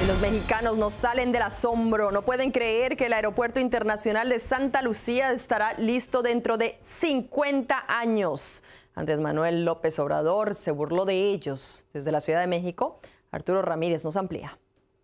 Los mexicanos no salen del asombro, no pueden creer que el Aeropuerto Internacional de Santa Lucía estará listo dentro de 50 años. Andrés Manuel López Obrador se burló de ellos. Desde la Ciudad de México, Arturo Ramírez nos amplía.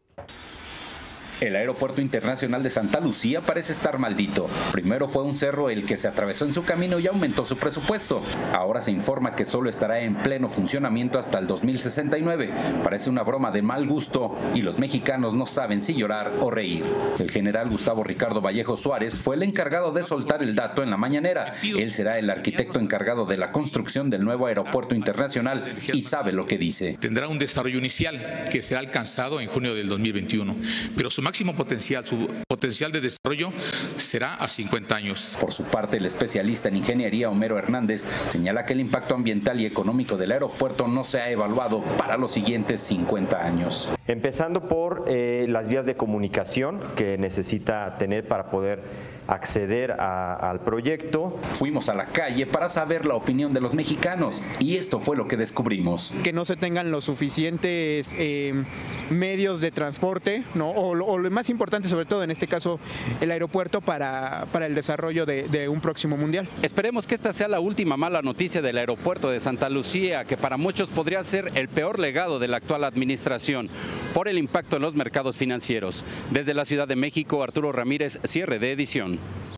El Aeropuerto Internacional de Santa Lucía parece estar maldito. Primero fue un cerro el que se atravesó en su camino y aumentó su presupuesto. Ahora se informa que solo estará en pleno funcionamiento hasta el 2069. Parece una broma de mal gusto y los mexicanos no saben si llorar o reír. El general Gustavo Ricardo Vallejo Suárez fue el encargado de soltar el dato en la mañanera. Él será el arquitecto encargado de la construcción del nuevo aeropuerto internacional y sabe lo que dice. Tendrá un desarrollo inicial que será alcanzado en junio del 2021, pero su máximo potencial, su potencial de desarrollo será a 50 años. Por su parte, el especialista en ingeniería Homero Hernández señala que el impacto ambiental y económico del aeropuerto no se ha evaluado para los siguientes 50 años. Empezando por las vías de comunicación que necesita tener para poder acceder al proyecto. Fuimos a la calle para saber la opinión de los mexicanos y esto fue lo que descubrimos. Que no se tengan los suficientes medios de transporte, ¿no? o lo más importante, sobre todo en este caso, el aeropuerto para el desarrollo de un próximo mundial. Esperemos que esta sea la última mala noticia del aeropuerto de Santa Lucía, que para muchos podría ser el peor legado de la actual administración por el impacto en los mercados financieros. Desde la Ciudad de México, Arturo Ramírez, cierre de edición.